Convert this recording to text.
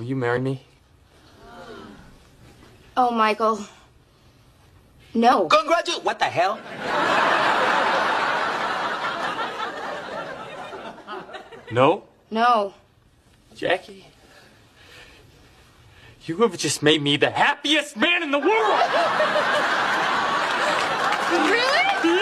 Will you marry me? Oh, Michael. No. Congratulations. What the hell? No? No. Jackie? You have just made me the happiest man in the world! Really?